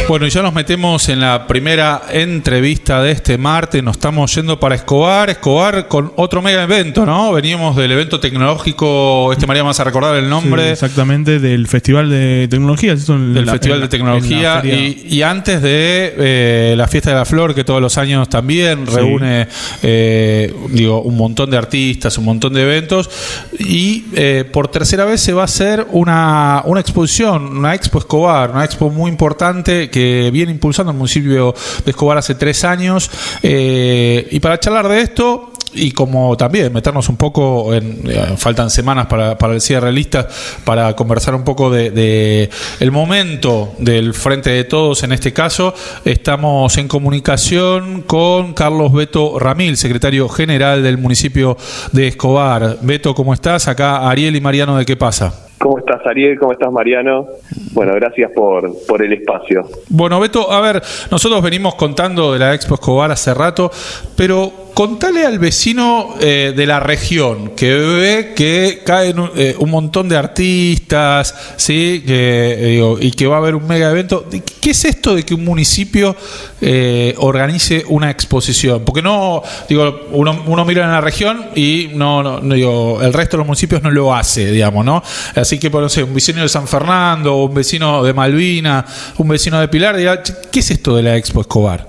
Bueno, y ya nos metemos en la primera entrevista de este martes. Nos estamos yendo para Escobar con otro mega evento, ¿no? Veníamos del evento tecnológico, María, vas a recordar el nombre. Sí, exactamente, del Festival de Tecnología. Del Festival de Tecnología y antes de la Fiesta de la Flor, que todos los años también reúne un montón de artistas, un montón de eventos. Y por tercera vez se va a hacer una exposición, una Expo Escobar, una expo muy importante que viene impulsando el municipio de Escobar hace 3 años. Y para charlar de esto, y como también meternos un poco faltan semanas para el cierre de listas, para conversar un poco de el momento del Frente de Todos. En este caso estamos en comunicación con Carlos Beto Ramil, secretario general del municipio de Escobar. Beto, ¿cómo estás? Acá Ariel y Mariano de ¿Qué pasa? ¿Cómo estás, Ariel? ¿Cómo estás, Mariano? Bueno, gracias por el espacio. Bueno, Beto, a ver, nosotros venimos contando de la Expo Escobar hace rato, pero contale al vecino de la región que ve que caen un montón de artistas, ¿sí? Y que va a haber un mega evento. ¿Qué es esto de que un municipio organice una exposición? Porque uno mira en la región y el resto de los municipios no lo hace, digamos, ¿no? Así que, no sé, un vecino de San Fernando, un vecino de Malvina, un vecino de Pilar, dirá, ¿qué es esto de la Expo Escobar?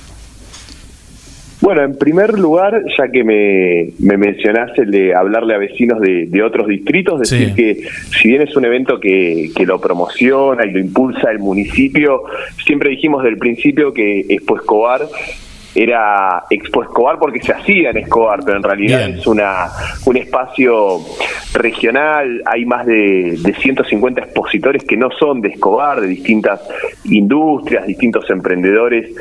Bueno, en primer lugar, ya que me mencionaste el de hablarle a vecinos de otros distritos, decir que si bien es un evento que lo promociona y lo impulsa el municipio, siempre dijimos desde el principio que Expo Escobar era Expo Escobar porque se hacía en Escobar, pero en realidad es un espacio regional. Hay más de 150 expositores que no son de Escobar, de distintas industrias, distintos emprendedores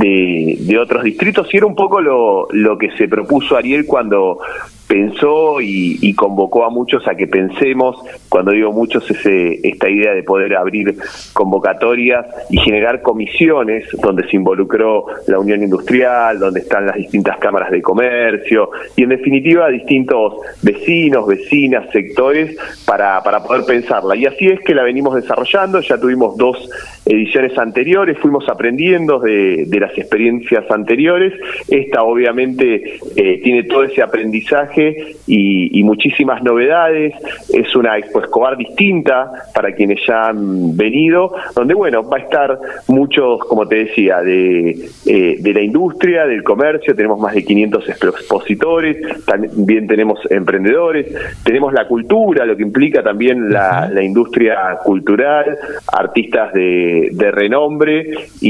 de otros distritos, y era un poco lo que se propuso Ariel cuando pensó y convocó a muchos a que pensemos. Cuando digo muchos, es esta idea de poder abrir convocatorias y generar comisiones donde se involucró la Unión Industrial, donde están las distintas cámaras de comercio y en definitiva distintos vecinos, vecinas, sectores para poder pensarla. Y así es que la venimos desarrollando. Ya tuvimos 2 ediciones anteriores, fuimos aprendiendo de las experiencias anteriores. Esta obviamente tiene todo ese aprendizaje y muchísimas novedades. Es una Expo Escobar distinta para quienes ya han venido, donde va a estar muchos, como te decía, de la industria, del comercio. Tenemos más de 500 expositores, también tenemos emprendedores, tenemos la cultura, lo que implica también la industria cultural, artistas de renombre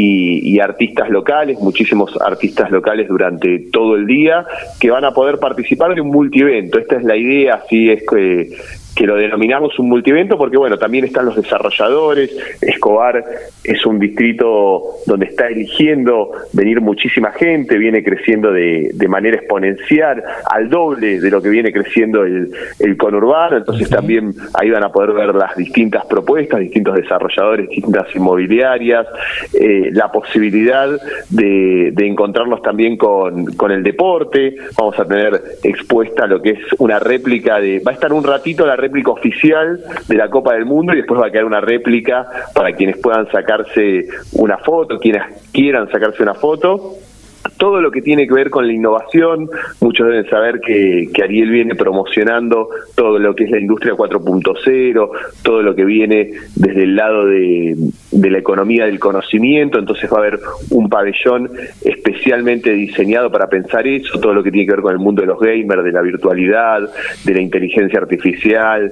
y artistas locales, muchísimos artistas locales durante todo el día que van a poder participar de un multievento. Esta es la idea, así es que lo denominamos un multievento, porque también están los desarrolladores. Escobar es un distrito donde está eligiendo venir muchísima gente, viene creciendo de manera exponencial, al doble de lo que viene creciendo el conurbano. Entonces también ahí van a poder ver las distintas propuestas, distintos desarrolladores, distintas inmobiliarias, la posibilidad de encontrarnos también con el deporte. Vamos a tener expuesta lo que es una réplica va a estar un ratito la réplica oficial de la Copa del Mundo, y después va a quedar una réplica para quienes puedan sacarse una foto, quienes quieran sacarse una foto. Todo lo que tiene que ver con la innovación. Muchos deben saber que Ariel viene promocionando todo lo que es la industria 4.0, todo lo que viene desde el lado de la economía del conocimiento. Entonces va a haber un pabellón especialmente diseñado para pensar eso, todo lo que tiene que ver con el mundo de los gamers, de la virtualidad, de la inteligencia artificial,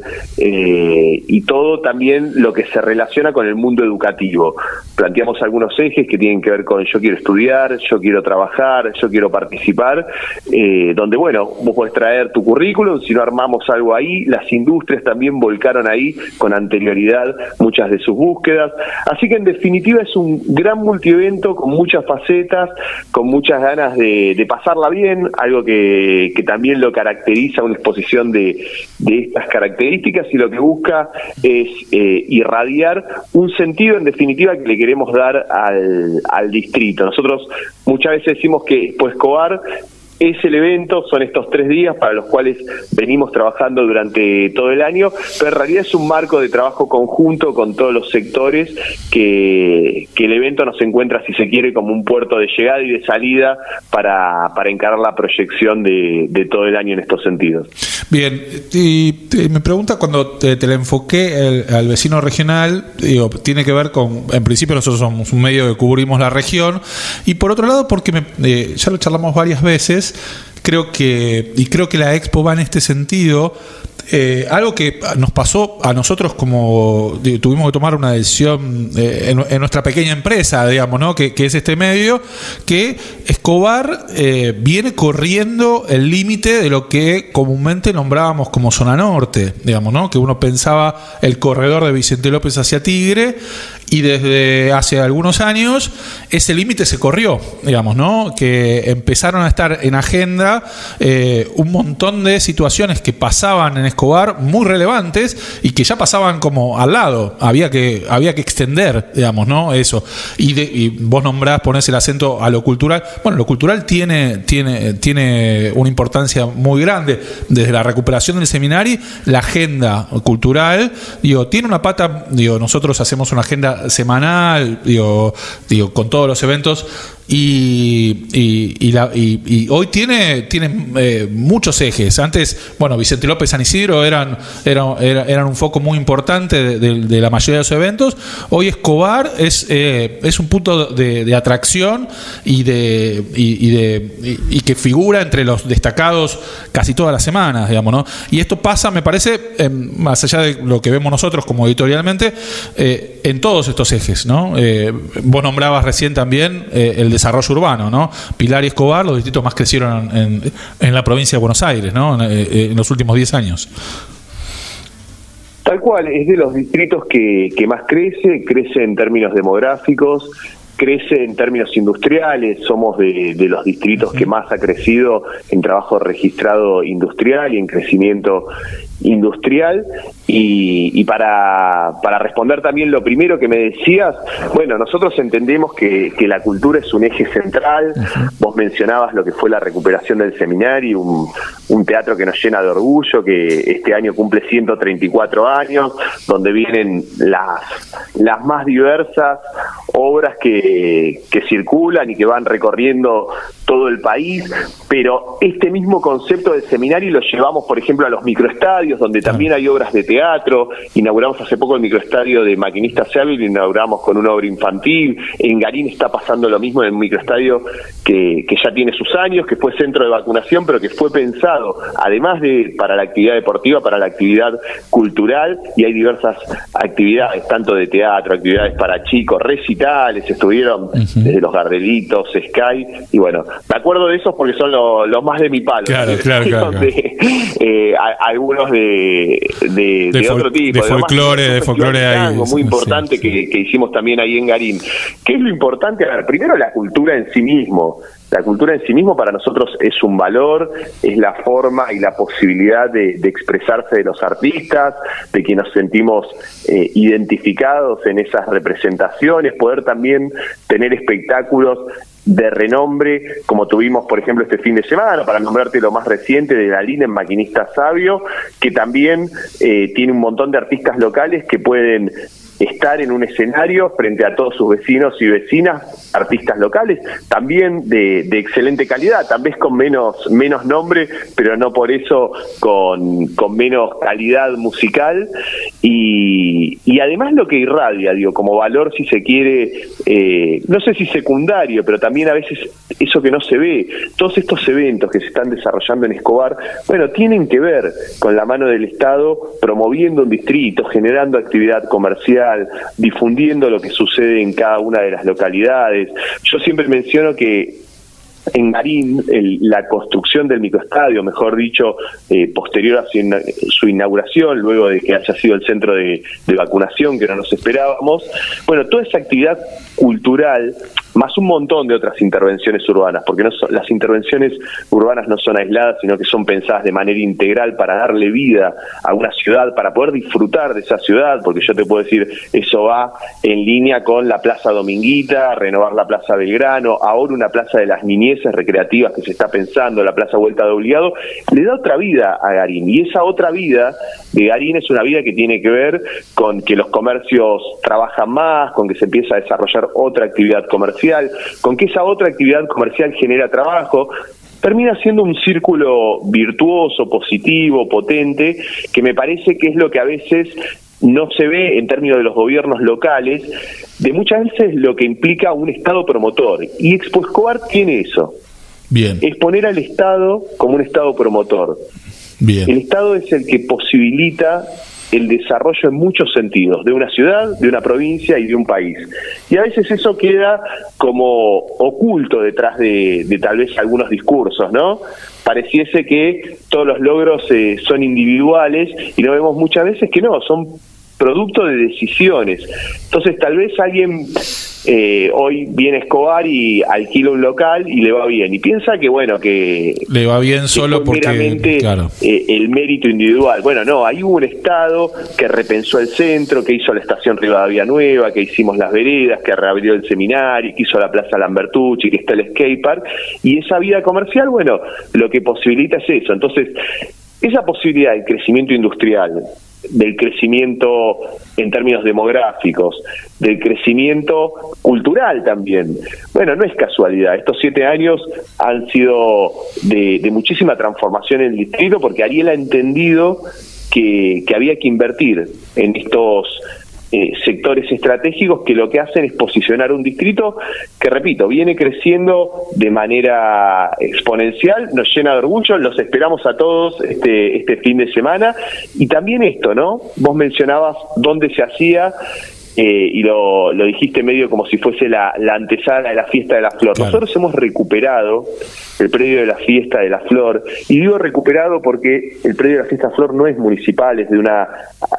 y todo también lo que se relaciona con el mundo educativo. Planteamos algunos ejes que tienen que ver con yo quiero estudiar, yo quiero trabajar, yo quiero participar, donde vos podés traer tu currículum. Si no armamos algo ahí, las industrias también volcaron ahí con anterioridad muchas de sus búsquedas. Así que en definitiva es un gran multievento con muchas facetas, con muchas ganas de pasarla bien, algo que también lo caracteriza, una exposición de estas características, y lo que busca es irradiar un sentido en definitiva que le queremos dar al distrito. Nosotros muchas veces decimos que Expo Escobar es el evento, son estos 3 días para los cuales venimos trabajando durante todo el año, pero en realidad es un marco de trabajo conjunto con todos los sectores que el evento nos encuentra, si se quiere, como un puerto de llegada y de salida para encarar la proyección de todo el año en estos sentidos. Bien, y me pregunta, cuando te la enfoqué al vecino regional, digo, tiene que ver con, en principio nosotros somos un medio que cubrimos la región, y por otro lado porque ya lo charlamos varias veces, creo que la Expo va en este sentido. Algo que nos pasó a nosotros, como tuvimos que tomar una decisión en nuestra pequeña empresa, digamos, ¿no? Que es este medio, que Escobar viene corriendo el límite de lo que comúnmente nombrábamos como zona norte, digamos, ¿no? Que uno pensaba el corredor de Vicente López hacia Tigre, y desde hace algunos años ese límite se corrió, digamos, ¿no? Que empezaron a estar en agenda un montón de situaciones que pasaban en Escobar muy relevantes y que ya pasaban como al lado, había que extender, digamos, ¿no? Eso. Y vos ponés el acento a lo cultural. Bueno, lo cultural tiene una importancia muy grande. Desde la recuperación del seminario, la agenda cultural, tiene una pata, nosotros hacemos una agenda semanal, con todos los eventos, y hoy tiene muchos ejes. Antes, bueno, Vicente López, San Isidro eran un foco muy importante de la mayoría de los eventos. Hoy Escobar es un punto de atracción y que figura entre los destacados casi todas las semanas, digamos, ¿no? Y esto pasa, me parece, más allá de lo que vemos nosotros como editorialmente, en todos estos ejes, ¿no? Vos nombrabas recién también el desarrollo urbano, ¿no? Pilar y Escobar, los distritos más crecieron en la provincia de Buenos Aires, ¿no? En los últimos 10 años. Tal cual, es de los distritos que más crece en términos demográficos, crece en términos industriales, somos de los distritos que más ha crecido en trabajo registrado industrial y en crecimiento industrial. Y para responder también lo primero que me decías, bueno, nosotros entendemos que la cultura es un eje central. Vos mencionabas lo que fue la recuperación del seminario, un teatro que nos llena de orgullo, que este año cumple 134 años, donde vienen las más diversas obras que circulan y que van recorriendo todo el país, pero este mismo concepto del seminario lo llevamos, por ejemplo, a los microestadios, donde también hay obras de teatro. Inauguramos hace poco el microestadio de Maquinista Sabio, lo inauguramos con una obra infantil. En Garín está pasando lo mismo en un microestadio que ya tiene sus años, que fue centro de vacunación, pero que fue pensado, además de para la actividad deportiva, para la actividad cultural, y hay diversas actividades, tanto de teatro, actividades para chicos, recitales, estuvieron desde los Gardelitos, Sky, y bueno, me acuerdo de esos porque son los más de mi palo. Claro. Algunos de otro tipo. De folclore ahí. Muy importante que hicimos también ahí en Garín. ¿Qué es lo importante? A ver, primero la cultura en sí mismo. La cultura en sí mismo para nosotros es un valor, es la forma y la posibilidad de expresarse de los artistas, de que nos sentimos identificados en esas representaciones, poder también tener espectáculos de renombre, como tuvimos, por ejemplo, este fin de semana, para nombrarte lo más reciente, de la línea en Maquinista Sabio, que también tiene un montón de artistas locales que pueden estar en un escenario frente a todos sus vecinos y vecinas, artistas locales, también de excelente calidad, tal vez con menos nombre, pero no por eso con menos calidad musical, y además lo que irradia, como valor, si se quiere, no sé si secundario, pero también a veces eso que no se ve, todos estos eventos que se están desarrollando en Escobar, bueno, tienen que ver con la mano del Estado promoviendo un distrito, generando actividad comercial, difundiendo lo que sucede en cada una de las localidades. Yo siempre menciono que en Garín, la construcción del microestadio, mejor dicho, posterior a su inauguración, luego de que haya sido el centro de vacunación que no nos esperábamos, bueno, toda esa actividad cultural más un montón de otras intervenciones urbanas, porque las intervenciones urbanas no son aisladas, sino que son pensadas de manera integral para darle vida a una ciudad, para poder disfrutar de esa ciudad, porque yo te puedo decir, eso va en línea con la Plaza Dominguita, renovar la Plaza Belgrano, ahora una plaza de las niñeces recreativas que se está pensando, la Plaza Vuelta de Obligado, le da otra vida a Garín, y esa otra vida de Garín es una vida que tiene que ver con que los comercios trabajan más, con que se empieza a desarrollar otra actividad comercial, con que esa otra actividad comercial genera trabajo. Termina siendo un círculo virtuoso, positivo, potente, que me parece que es lo que a veces no se ve en términos de los gobiernos locales, de muchas veces lo que implica un Estado promotor. Y Expo Escobar tiene eso. Bien. Es poner al Estado como un Estado promotor. Bien. El Estado es el que posibilita el desarrollo en muchos sentidos, de una ciudad, de una provincia y de un país. Y a veces eso queda como oculto detrás de tal vez algunos discursos, ¿no? Pareciese que todos los logros son individuales y lo vemos muchas veces que no, son producto de decisiones. Entonces tal vez alguien hoy viene a Escobar y alquila un local y le va bien, y piensa que bueno, que le va bien solo porque claro, el mérito individual. Bueno, no, hay un Estado que repensó el centro, que hizo la estación Rivadavia Nueva, que hicimos las veredas, que reabrió el seminario, que hizo la Plaza Lambertucci, que está el skate park, y esa vida comercial, bueno, lo que posibilita es eso. Entonces, esa posibilidad del crecimiento industrial, del crecimiento en términos demográficos, del crecimiento cultural también. Bueno, no es casualidad. Estos 7 años han sido de muchísima transformación en el distrito, porque Ariel ha entendido que había que invertir en estos sectores estratégicos que lo que hacen es posicionar un distrito que, repito, viene creciendo de manera exponencial, nos llena de orgullo, los esperamos a todos este fin de semana. Y también esto, ¿no? Vos mencionabas dónde se hacía, y lo dijiste medio como si fuese la antesala de la Fiesta de la Flor. Claro. Nosotros hemos recuperado el predio de la Fiesta de la Flor, y digo recuperado porque el predio de la Fiesta de la Flor no es municipal, es de una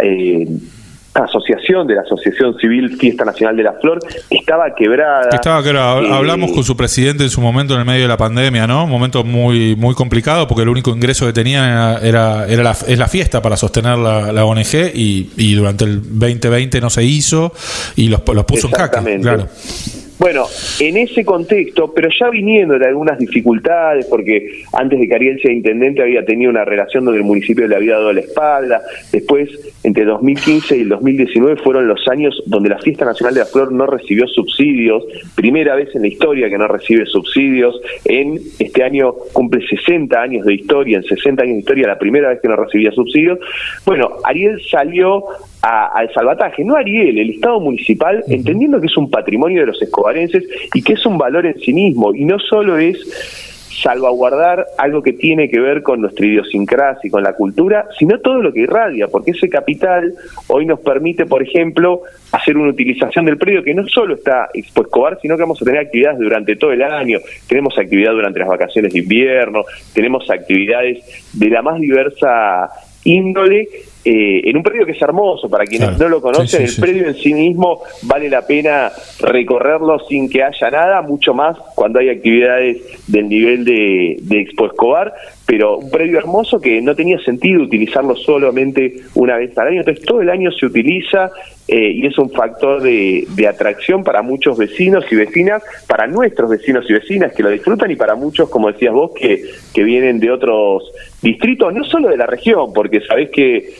asociación, de la Asociación Civil Fiesta Nacional de la Flor. Estaba quebrada. Hablamos con su presidente en su momento, en el medio de la pandemia, ¿no? Un momento muy muy complicado, porque el único ingreso que tenían es la fiesta para sostener la ONG, y durante el 2020 no se hizo y los puso en jaque. Claro. Bueno, en ese contexto, pero ya viniendo de algunas dificultades, porque antes de que Ariel sea intendente había tenido una relación donde el municipio le había dado la espalda. Después, entre 2015 y el 2019 fueron los años donde la Fiesta Nacional de la Flor no recibió subsidios, primera vez en la historia que no recibe subsidios. En este año cumple 60 años de historia, en 60 años de historia la primera vez que no recibía subsidios. Bueno, Ariel salió al salvataje, no Ariel, el Estado municipal, entendiendo que es un patrimonio de los escobarenses y que es un valor en sí mismo, y no solo es salvaguardar algo que tiene que ver con nuestra idiosincrasia y con la cultura, sino todo lo que irradia, porque ese capital hoy nos permite, por ejemplo, hacer una utilización del predio que no solo está Expo Escobar, sino que vamos a tener actividades durante todo el año. Tenemos actividad durante las vacaciones de invierno, tenemos actividades de la más diversa índole, en un predio que es hermoso. Para quienes no lo conocen, el predio en sí mismo vale la pena recorrerlo sin que haya nada, mucho más cuando hay actividades del nivel de Expo Escobar, pero un predio hermoso que no tenía sentido utilizarlo solamente una vez al año. Entonces todo el año se utiliza, y es un factor de atracción para muchos vecinos y vecinas, para nuestros vecinos y vecinas que lo disfrutan, y para muchos, como decías vos, que vienen de otros distritos, no solo de la región, porque sabés que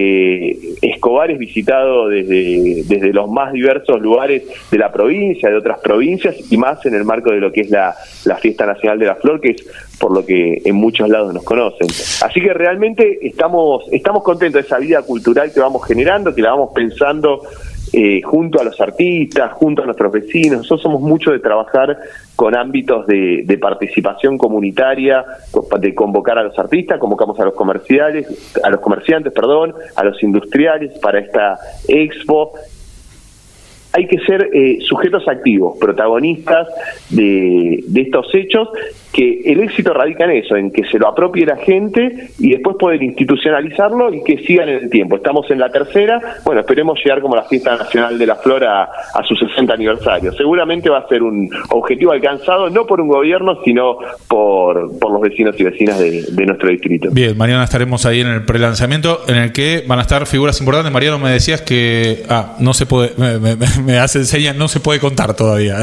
Escobar es visitado desde los más diversos lugares de la provincia, de otras provincias, y más en el marco de lo que es la Fiesta Nacional de la Flor, que es por lo que en muchos lados nos conocen. Así que realmente estamos contentos de esa vida cultural que vamos generando, que la vamos pensando junto a los artistas, junto a nuestros vecinos. Nosotros somos mucho de trabajar con ámbitos de participación comunitaria, de convocar a los artistas, convocamos a los comerciantes, a los industriales para esta expo. hay que ser sujetos activos, protagonistas de estos hechos, que el éxito radica en eso, en que se lo apropie la gente y después poder institucionalizarlo y que sigan en el tiempo. Estamos en la tercera, bueno, esperemos llegar como la Fiesta Nacional de la Flor a su 60 aniversario. Seguramente va a ser un objetivo alcanzado, no por un gobierno, sino por los vecinos y vecinas de nuestro distrito. Bien, mañana estaremos ahí en el prelanzamiento, en el que van a estar figuras importantes. Mariano, me decías que no se puede, me hace señas, no se puede contar todavía.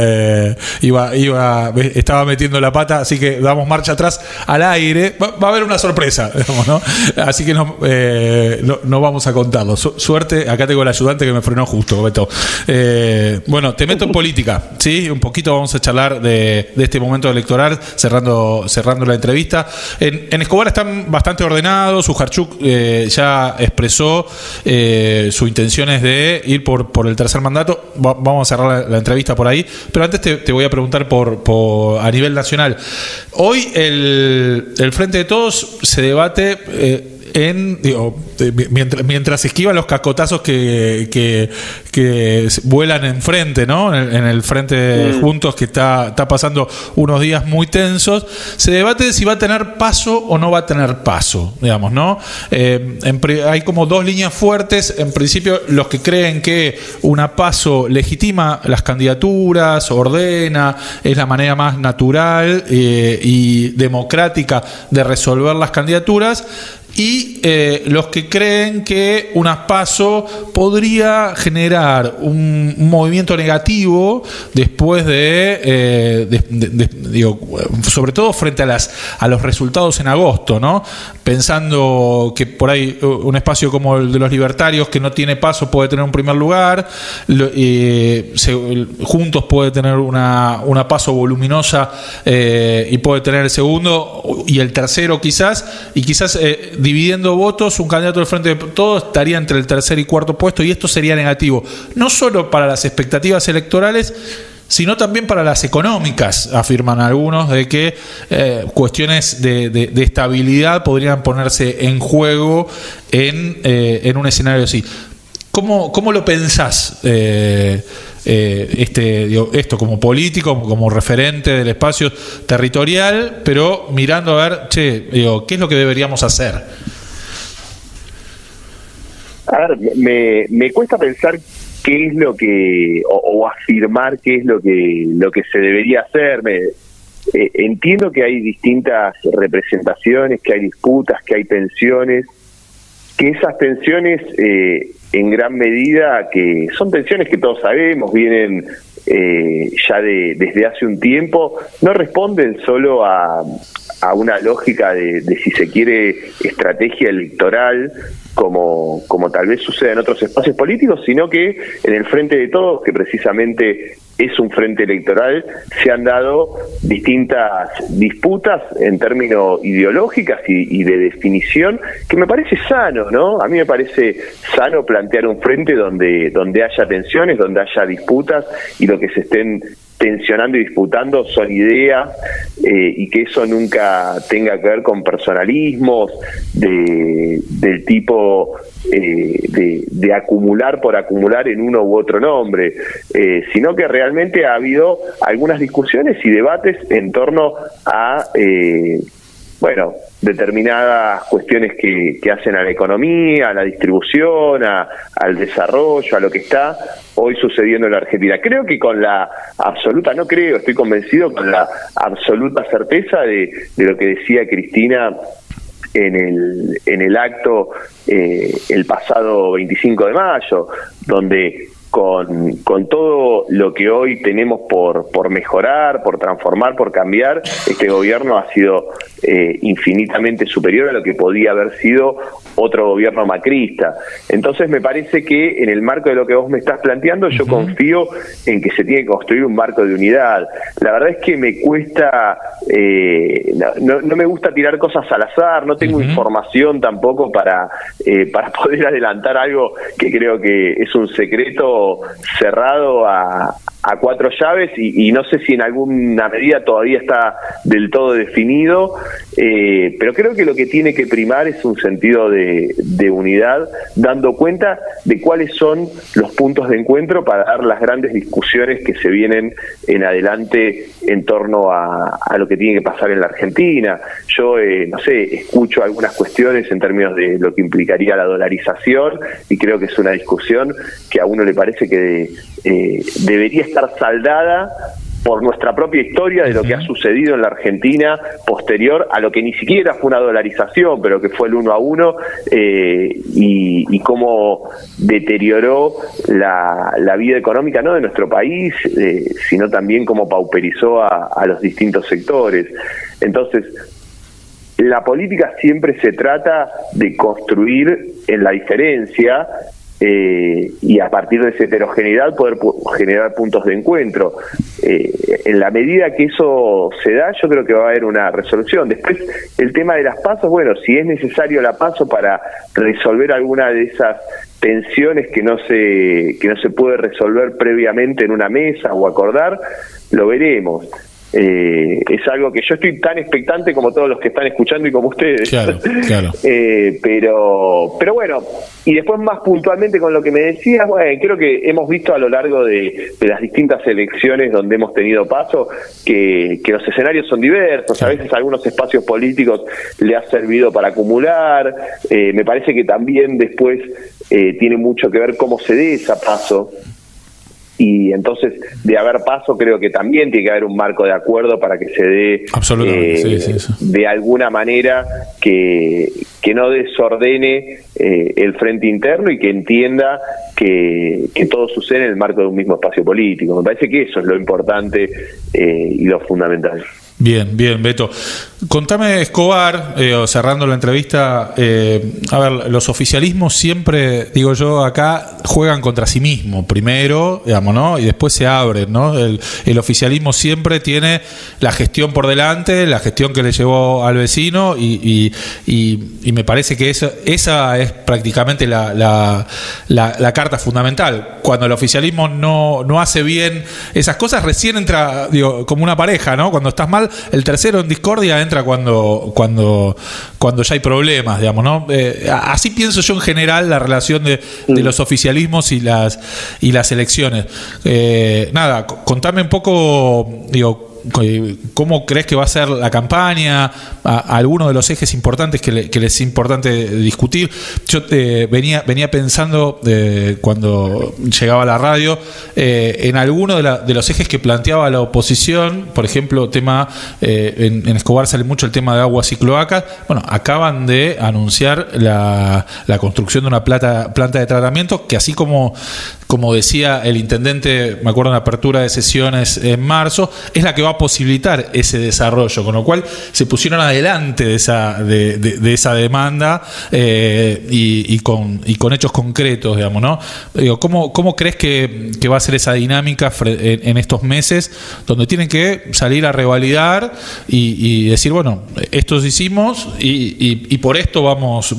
Estaba metiendo la pata, así que damos marcha atrás al aire. Va a haber una sorpresa, digamos, ¿no? Así que no vamos a contarlo. Suerte, acá tengo el ayudante que me frenó justo, Beto. Bueno, te meto en política, ¿sí? Un poquito vamos a charlar de este momento electoral, cerrando la entrevista. En Escobar están bastante ordenados. Ujarchuk ya expresó su intención es de ir por el tercer mandato. Vamos a cerrar la entrevista por ahí, pero antes te voy a preguntar a nivel nacional. Hoy el Frente de Todos se debate mientras esquivan los cascotazos que vuelan enfrente, ¿no? En el Frente Juntos, que está pasando unos días muy tensos, se debate si va a tener paso o no va a tener paso, digamos, ¿no? Hay como dos líneas fuertes. En principio, los que creen que una paso legitima las candidaturas, ordena, es la manera más natural y democrática de resolver las candidaturas, y los que creen que una PASO podría generar un movimiento negativo después sobre todo frente a los resultados en agosto, ¿no? Pensando que por ahí un espacio como el de los libertarios, que no tiene PASO, puede tener un primer lugar, Juntos puede tener una PASO voluminosa y puede tener el segundo y el tercero quizás, dividiendo votos, un candidato del Frente de Todos estaría entre el tercer y cuarto puesto, y esto sería negativo, no solo para las expectativas electorales, sino también para las económicas, afirman algunos, de que cuestiones de estabilidad podrían ponerse en juego en un escenario así. ¿Cómo lo pensás? Esto como político, como referente del espacio territorial, pero mirando a ver, ¿qué es lo que deberíamos hacer? A ver, me cuesta pensar qué es lo que, o afirmar qué es lo que se debería hacer. Entiendo que hay distintas representaciones, que hay disputas, que hay tensiones, que esas tensiones en gran medida, que son tensiones que todos sabemos, vienen ya desde hace un tiempo, no responden solo a una lógica de si se quiere estrategia electoral, como tal vez sucede en otros espacios políticos, sino que en el Frente de Todos, que precisamente es un frente electoral, se han dado distintas disputas en términos ideológicas y de definición, que me parece sano, ¿no? A mí me parece sano plantear un frente donde haya tensiones, donde haya disputas, y lo que se estén tensionando y disputando son ideas, y que eso nunca tenga que ver con personalismos del tipo de acumular por acumular en uno u otro nombre, sino que realmente ha habido algunas discusiones y debates en torno a determinadas cuestiones que hacen a la economía, a la distribución, al desarrollo, a lo que está hoy sucediendo en la Argentina. Creo que estoy convencido, con la absoluta certeza de lo que decía Cristina en el acto el pasado 25 de mayo, donde con todo lo que hoy tenemos por mejorar, por transformar, por cambiar, este gobierno ha sido infinitamente superior a lo que podía haber sido otro gobierno macrista. Entonces me parece que en el marco de lo que vos me estás planteando, yo confío en que se tiene que construir un marco de unidad. La verdad es que me cuesta, no me gusta tirar cosas al azar, no tengo información tampoco para poder adelantar algo que creo que es un secreto medio cerrado a 4 llaves y no sé si en alguna medida todavía está del todo definido, pero creo que lo que tiene que primar es un sentido de unidad, dando cuenta de cuáles son los puntos de encuentro para dar las grandes discusiones que se vienen en adelante en torno a lo que tiene que pasar en la Argentina. Yo, no sé, escucho algunas cuestiones en términos de lo que implicaría la dolarización y creo que es una discusión que a uno le parece que debería estar saldada por nuestra propia historia de lo que ha sucedido en la Argentina posterior a lo que ni siquiera fue una dolarización, pero que fue el 1 a 1, y cómo deterioró la vida económica no de nuestro país, sino también cómo pauperizó a los distintos sectores. Entonces, la política siempre se trata de construir en la diferencia, y a partir de esa heterogeneidad poder generar puntos de encuentro. En la medida que eso se da, yo creo que va a haber una resolución. Después, el tema de las PASO, bueno, si es necesario la PASO para resolver alguna de esas tensiones que no se puede resolver previamente en una mesa o acordar, lo veremos. Es algo que yo estoy tan expectante como todos los que están escuchando y como ustedes. Claro. Pero bueno, y después más puntualmente con lo que me decías, bueno, creo que hemos visto a lo largo de las distintas elecciones donde hemos tenido paso que los escenarios son diversos. A veces algunos espacios políticos le ha servido para acumular. Me parece que también después tiene mucho que ver cómo se dé esa paso. Y entonces, de haber paso, creo que también tiene que haber un marco de acuerdo para que se dé de alguna manera que no desordene el frente interno y que entienda que todo sucede en el marco de un mismo espacio político. Me parece que eso es lo importante y lo fundamental. Bien, Beto. Contame, Escobar, cerrando la entrevista, a ver, los oficialismos siempre, digo yo, acá juegan contra sí mismos, primero, digamos, ¿no? Y después se abren, ¿no? El oficialismo siempre tiene la gestión por delante, la gestión que le llevó al vecino, y me parece que esa es prácticamente la carta fundamental. Cuando el oficialismo no hace bien esas cosas, recién entra, digo, como una pareja, ¿no? Cuando estás mal, el tercero en discordia entra cuando ya hay problemas, digamos, ¿no? Así pienso yo en general la relación de los oficialismos y las elecciones. Nada, contame un poco, digo, ¿cómo crees que va a ser la campaña? Algunos de los ejes importantes que les es importante discutir. Yo venía pensando cuando llegaba a la radio en algunos de los ejes que planteaba la oposición. Por ejemplo, en Escobar sale mucho el tema de aguas y cloacas. Bueno, acaban de anunciar la construcción de una planta de tratamiento que, así como decía el intendente, me acuerdo en la apertura de sesiones en marzo, es la que va a posibilitar ese desarrollo, con lo cual se pusieron adelante de esa demanda, y con hechos concretos, digamos, ¿no? Digo, ¿cómo crees que va a ser esa dinámica en estos meses donde tienen que salir a revalidar y decir, bueno, esto hicimos y por esto vamos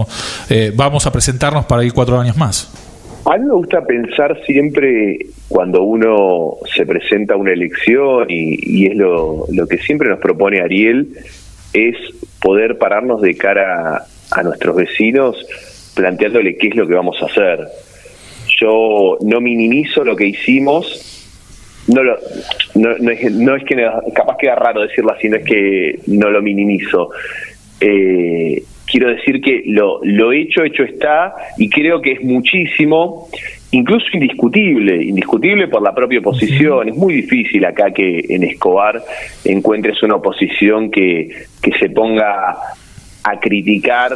a presentarnos para ir 4 años más? A mí me gusta pensar siempre, cuando uno se presenta a una elección, y es lo que siempre nos propone Ariel, es poder pararnos de cara a nuestros vecinos planteándole qué es lo que vamos a hacer. Yo no minimizo lo que hicimos, no es que capaz queda raro decirlo así, no es que no lo minimizo. Quiero decir que lo hecho está, y creo que es muchísimo, incluso indiscutible por la propia oposición. Es muy difícil acá que en Escobar encuentres una oposición que se ponga a criticar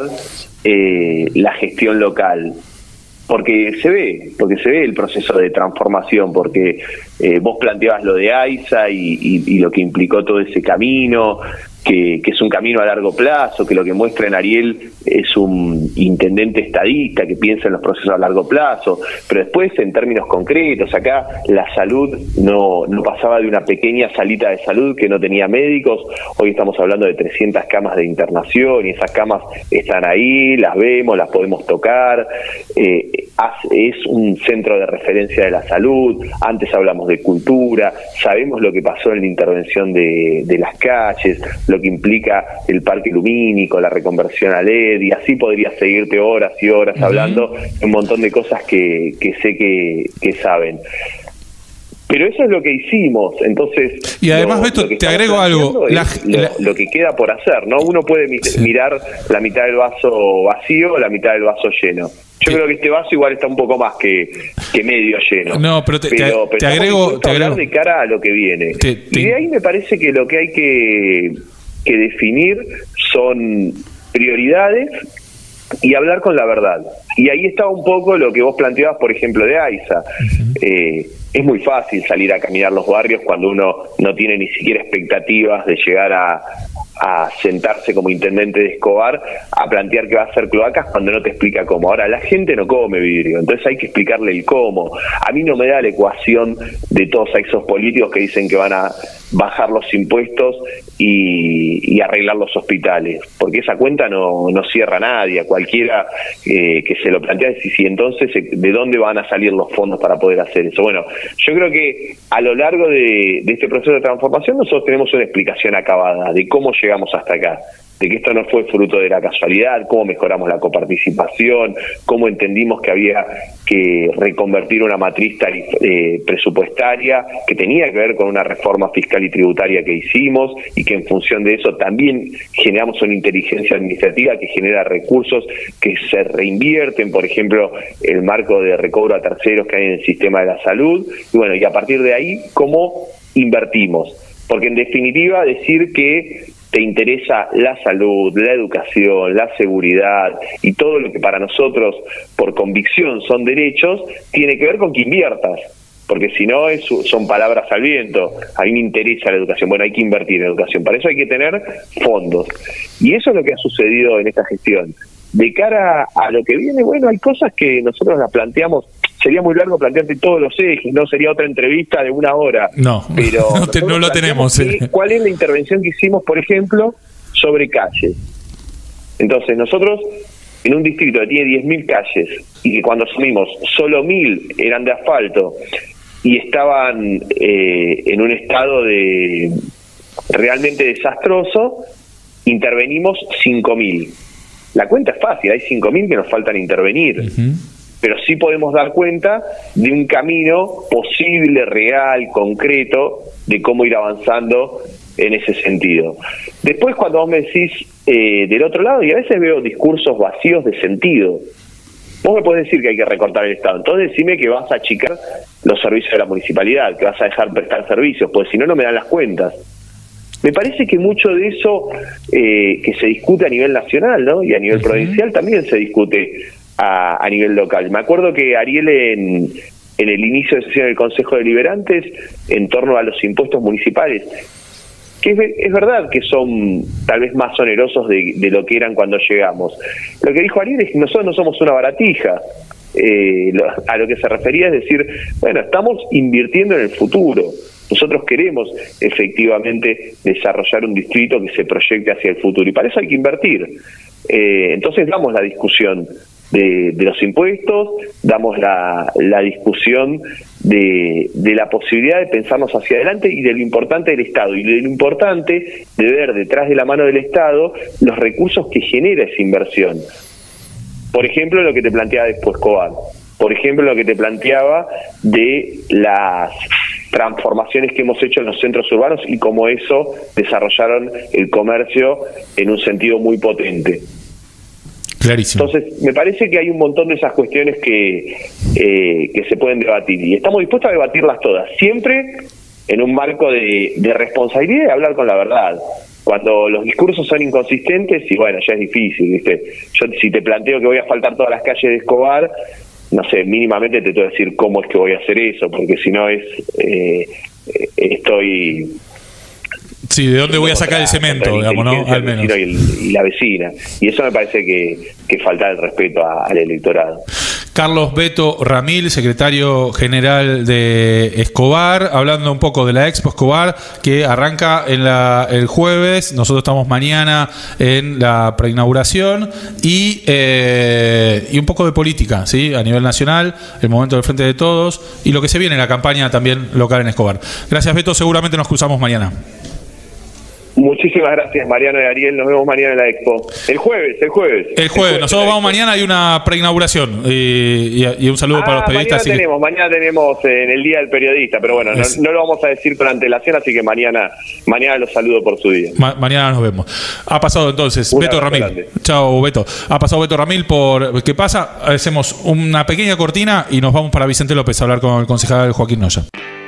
la gestión local. Porque se ve el proceso de transformación, porque vos planteabas lo de AISA y lo que implicó todo ese camino, que es un camino a largo plazo, que lo que muestra en Ariel es un intendente estadista que piensa en los procesos a largo plazo, pero después, en términos concretos, acá la salud no pasaba de una pequeña salita de salud que no tenía médicos. Hoy estamos hablando de 300 camas de internación, y esas camas están ahí, las vemos, las podemos tocar. es un centro de referencia de la salud. Antes hablamos de cultura, sabemos lo que pasó en la intervención de las calles, lo que implica el parque lumínico, la reconversión a LED, y así podría seguirte horas y horas hablando de un montón de cosas que sé que saben. Pero eso es lo que hicimos, entonces... Y además, Beto, te agrego algo. Lo que queda por hacer, ¿no? Uno puede mirar la mitad del vaso vacío o la mitad del vaso lleno. Yo creo que este vaso igual está un poco más que medio lleno. No, pero te agrego... hablar de cara a lo que viene. Y de ahí me parece que lo que hay que definir son prioridades y hablar con la verdad. Y ahí está un poco lo que vos planteabas, por ejemplo, de AISA. Es muy fácil salir a caminar los barrios cuando uno no tiene ni siquiera expectativas de llegar a sentarse como intendente de Escobar a plantear que va a hacer cloacas cuando no te explica cómo. Ahora, la gente no come vidrio, entonces hay que explicarle el cómo. A mí no me da la ecuación de todos esos políticos que dicen que van a bajar los impuestos y arreglar los hospitales, porque esa cuenta no cierra a nadie, a cualquiera que se lo plantea, y entonces ¿de dónde van a salir los fondos para poder hacer eso? Bueno, yo creo que a lo largo de este proceso de transformación nosotros tenemos una explicación acabada de cómo llegamos hasta acá, de que esto no fue fruto de la casualidad, cómo mejoramos la coparticipación, cómo entendimos que había que reconvertir una matriz presupuestaria que tenía que ver con una reforma fiscal y tributaria que hicimos, y que en función de eso también generamos una inteligencia administrativa que genera recursos que se reinvierten, por ejemplo, el marco de recobro a terceros que hay en el sistema de la salud, y bueno, y a partir de ahí, cómo invertimos. Porque en definitiva decir que te interesa la salud, la educación, la seguridad y todo lo que para nosotros por convicción son derechos, tiene que ver con que inviertas, porque si no son palabras al viento. A mí me interesa la educación, bueno, hay que invertir en educación, para eso hay que tener fondos, y eso es lo que ha sucedido en esta gestión. De cara a lo que viene, bueno, hay cosas que nosotros las planteamos. Sería muy largo plantearte todos los ejes, no sería otra entrevista de 1 hora. No, pero no lo tenemos. ¿Cuál es la intervención que hicimos, por ejemplo, sobre calles? Entonces, nosotros, en un distrito que tiene 10.000 calles, y que cuando asumimos solo 1.000 eran de asfalto, y estaban en un estado realmente desastroso, intervenimos 5.000. La cuenta es fácil, hay 5.000 que nos faltan intervenir. Pero sí podemos dar cuenta de un camino posible, real, concreto, de cómo ir avanzando en ese sentido. Después, cuando vos me decís del otro lado, y a veces veo discursos vacíos de sentido, vos me podés decir que hay que recortar el Estado, entonces decime que vas a achicar los servicios de la municipalidad, que vas a dejar prestar servicios, porque si no, no me dan las cuentas. Me parece que mucho de eso que se discute a nivel nacional, ¿no? Y a nivel provincial también se discute a nivel local. Me acuerdo que Ariel en el inicio de sesión del Consejo Deliberantes, en torno a los impuestos municipales, que es verdad que son tal vez más onerosos de lo que eran cuando llegamos. Lo que dijo Ariel es que nosotros no somos una baratija. A lo que se refería es decir, bueno, estamos invirtiendo en el futuro. Nosotros queremos efectivamente desarrollar un distrito que se proyecte hacia el futuro, y para eso hay que invertir. Entonces damos la discusión de los impuestos, damos la discusión de la posibilidad de pensarnos hacia adelante y de lo importante del Estado, y de lo importante de ver detrás de la mano del Estado los recursos que genera esa inversión. Por ejemplo, lo que te planteaba después Escobar, por ejemplo, lo que te planteaba de las transformaciones que hemos hecho en los centros urbanos y cómo eso desarrollaron el comercio en un sentido muy potente. Clarísimo. Entonces, me parece que hay un montón de esas cuestiones que se pueden debatir, y estamos dispuestos a debatirlas todas, siempre en un marco de responsabilidad y de hablar con la verdad. Cuando los discursos son inconsistentes, y bueno, ya es difícil, ¿viste? Yo, si te planteo que voy a asfaltar todas las calles de Escobar, no sé, mínimamente te tengo que decir cómo es que voy a hacer eso, porque si no estoy... Sí, ¿de dónde voy a sacar el cemento, digamos, no? Al menos. Y la vecina. Y eso me parece que falta el respeto al electorado. Carlos Beto Ramil, secretario general de Escobar, hablando un poco de la Expo Escobar, que arranca el jueves. Nosotros estamos mañana en la preinauguración y un poco de política, ¿sí? A nivel nacional, el momento del Frente de Todos y lo que se viene en la campaña también local en Escobar. Gracias, Beto, seguramente nos cruzamos mañana. Muchísimas gracias, Mariano y Ariel. Nos vemos mañana en la Expo. El jueves. Nosotros vamos mañana, hay una preinauguración y un saludo para los periodistas. Mañana tenemos en el Día del Periodista, pero bueno, no lo vamos a decir con antelación, así que mañana los saludo por su día. Mañana nos vemos. Ha pasado entonces Beto Ramil. Chao, Beto. Ha pasado Beto Ramil por ¿Qué pasa? Hacemos una pequeña cortina y nos vamos para Vicente López a hablar con el concejal Joaquín Noya.